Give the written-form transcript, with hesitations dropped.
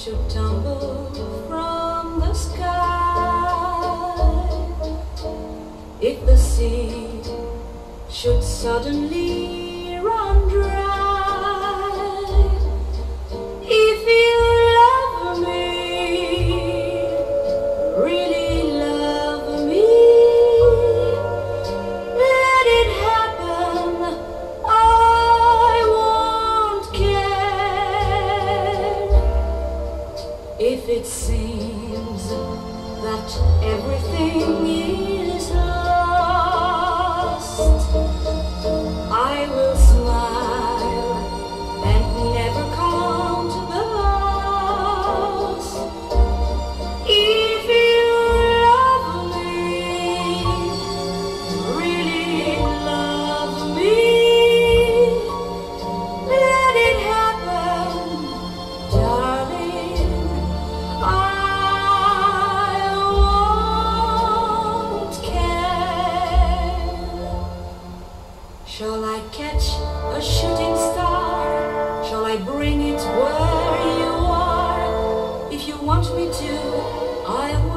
should tumble from the sky, if the sea should suddenly run dry, if you love me, really love me, let it happen, I won't care. If it seems that everything is lost, I will smile and never count the loss. If you love me, really love me, let it happen, darling, I won't care. Shall I catch a shooting star? Shall I bring it where you are? If you want me to, I will.